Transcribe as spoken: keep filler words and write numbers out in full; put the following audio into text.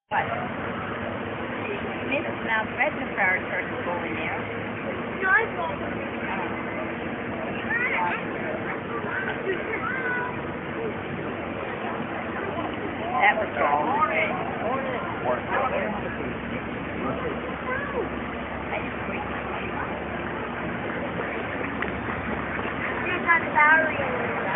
What? Miss Mount Redmond Fire Church is going there. No, I won't. That was wrong. She's not sorry.